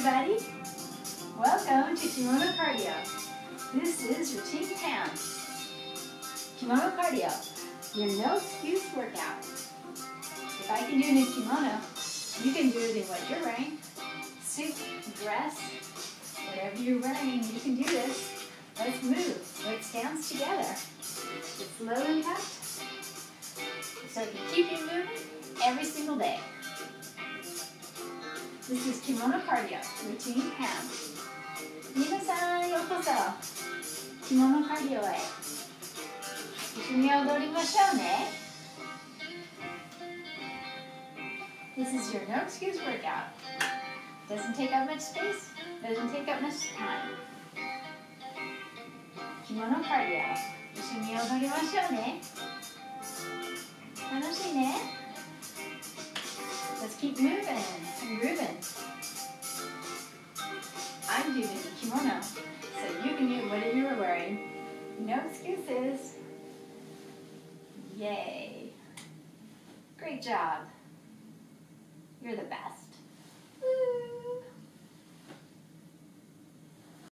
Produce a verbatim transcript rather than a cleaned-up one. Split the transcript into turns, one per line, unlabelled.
everybody. Welcome to Kimono Kardio. This is Routine Pam. Kimono Kardio, your no excuse workout. If I can do it in kimono, you can do it in what you're wearing. Suit, dress, whatever you're wearing, you can do this. Let's move. Let's dance together. It's low impact, so it can keep you moving every single day. This is Kimono Kardio, Routine Pam. 皆さん、ようこそ着物カーディオへ一緒に踊りましょうね。This is your no excuse workout. Doesn't take up much space, doesn't take up much time. 着物カーディオ、一緒に踊りましょうね。楽しいね。Let's keep moving and grooving. I'm doing a kimono, so you can do whatever you're wearing. No excuses. Yay. Great job. You're the best.